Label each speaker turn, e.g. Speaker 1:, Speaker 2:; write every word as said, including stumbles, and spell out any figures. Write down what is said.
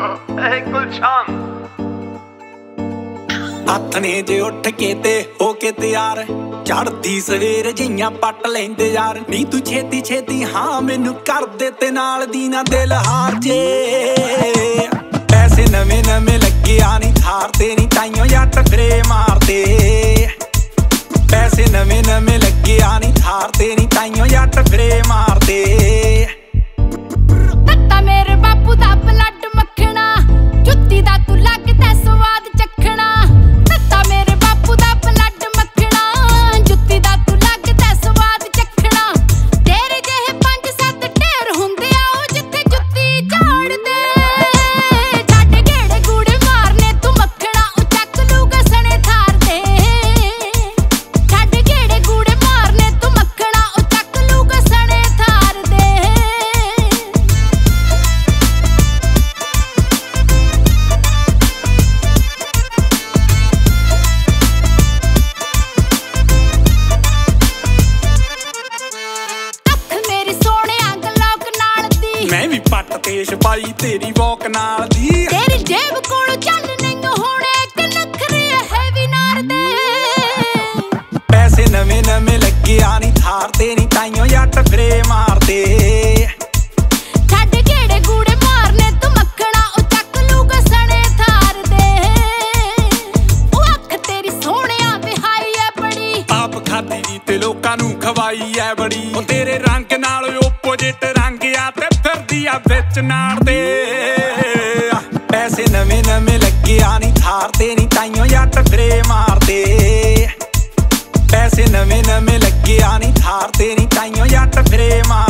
Speaker 1: ए गुलशान
Speaker 2: हथने जे उठ के ते होके तैयार चढ़दी सवेर जियां पट लेंदे यार नी तू छेती छेती हाँ मैनू कर दे ते नाल दी ना दिल हार जे पैसे नवे नवे लगे आनी थार ते नी ताइयों जट फिरे मारदे पैसे नवे नवे लगे आनी थार ते नी ताइयों जट फिरे मारदे
Speaker 3: तत्ता मेरे बापू दा ब्लड मक्खना जुत्ती दा तू लगदा स्वाद चखना तत्ता मेरे बापू दा ब्लड मक्खना जुत्ती दा तू लगदा स्वाद चखना तेरे जेहे पंज सत्त ढेर हुंदे आ ओ जिथे जुत्ती झाड़दे छड्ड गेड़े गूड़े मारने तू मक्खना ओ चक लूगा सने थार दे छड्ड गेड़े गूड़े मारने तू मक्खना ओ चक लूगा सने थार दे
Speaker 2: मैं भी पट ते छपाई तेरी वॉक नाल दी
Speaker 3: तेरी जेब कोल चल नहीं होने कि नखरे हैवी नार दे
Speaker 2: पैसे नवे नवे लगे आनी थार ते नी ताइयों जट फिरे मारदे
Speaker 3: छड्ड गेड़े गूड़े मारने तू मक्खना ओ चक लूगा सने थार दे ओ अख तेरी सोहणिया विहाई है बड़ी
Speaker 2: आप खादी दी ते लोकां नू खवाई है बड़ी ओ तेरे रंग नाल ओपोजिट रंग आ ते फिरदी आ विच नाड़ दे पैसे नवे नवे लगे आनी थार ते नी ताइयों जट फिरे मारदे पैसे नवे नवे लगे आनी थार ते नी ताइयों जट फिरे मार